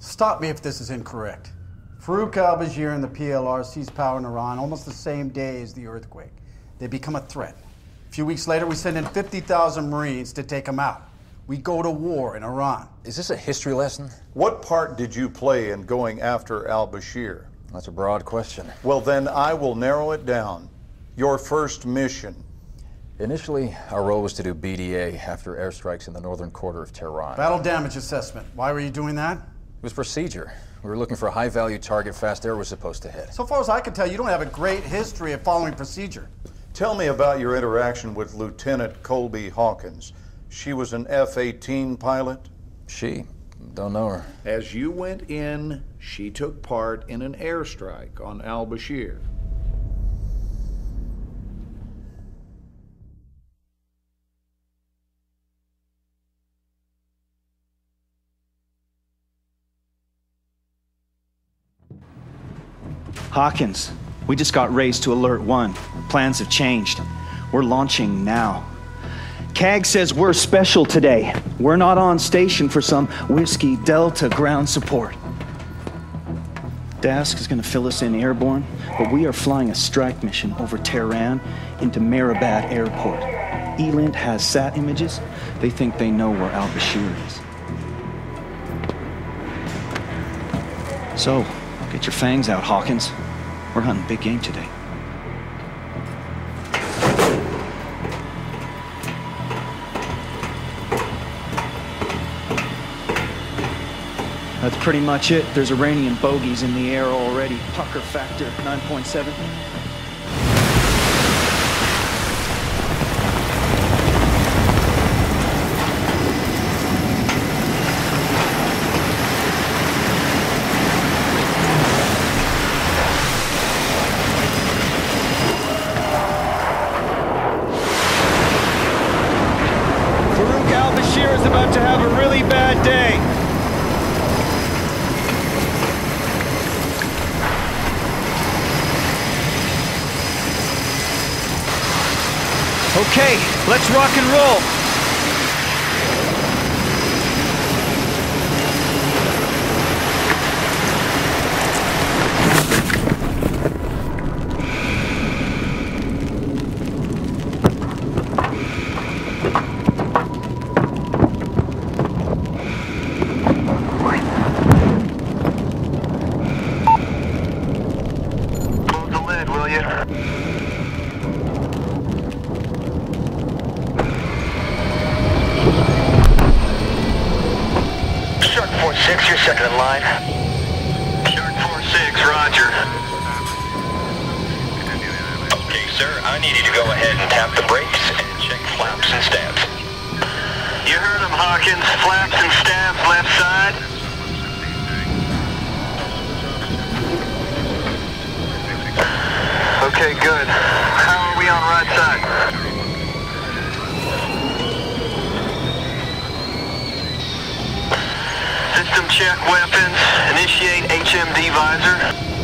Stop me if this is incorrect. Farouk al-Bashir and the PLR seized power in Iran almost the same day as the earthquake. They become a threat. A few weeks later, we send in 50,000 Marines to take them out. We go to war in Iran. Is this a history lesson? What part did you play in going after al-Bashir? That's a broad question. Well, then I will narrow it down. Your first mission. Initially, our role was to do BDA after airstrikes in the northern quarter of Tehran. Battle damage assessment. Why were you doing that? It was procedure. We were looking for a high-value target Fast Air was supposed to hit. So far as I can tell, you don't have a great history of following procedure. Tell me about your interaction with Lieutenant Colby Hawkins. She was an F-18 pilot? She? Don't know her. As you went in, she took part in an airstrike on al-Bashir. Hawkins, we just got raised to Alert 1. Plans have changed. We're launching now. CAG says we're special today. We're not on station for some Whiskey Delta ground support. Dask is going to fill us in airborne, but we are flying a strike mission over Tehran into Mehrabad Airport. ELINT has sat images. They think they know where al-Bashir is. So, get your fangs out, Hawkins. We're hunting big game today. That's pretty much it. There's Iranian bogeys in the air already. Pucker factor 9.7. Farouk al-Bashir is about to have a really bad day. Okay, let's rock and roll. Hold the lid, will you? Shark 4-6, you're second in line. Shark 4-6, roger. Okay, sir, I need you to go ahead and tap the brakes and check flaps and stabs. You heard him, Hawkins. Flaps and stabs left side. Okay, good. How are we on right side? System check weapons. Initiate HMD visor.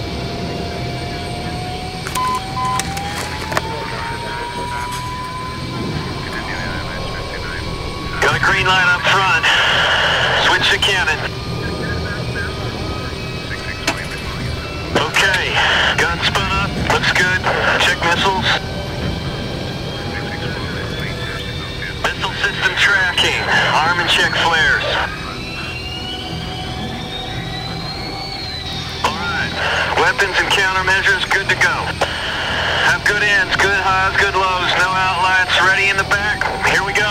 Got a green light up front. Switch to cannon. Okay. Gun spun up. Looks good. Check missiles. Missile system tracking. Arm and check flares. Weapons and countermeasures good to go. Have good ends, good highs, good lows, no outlights, ready in the back. Here we go.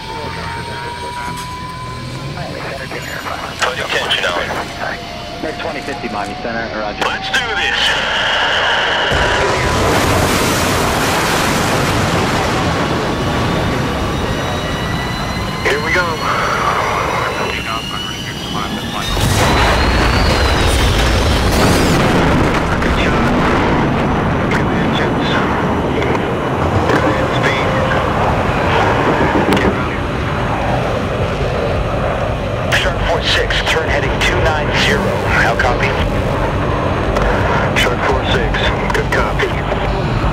Put attention on. Make 2050 Miami Center, roger. Let's do this. Here we go. Shark 4-6, turn heading 290. How copy? Shark 4-6, good copy.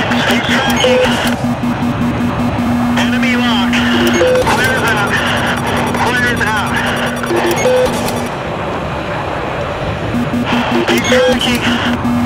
Stay tracking. Enemy lock. Clears out. Clears out. Stay tracking.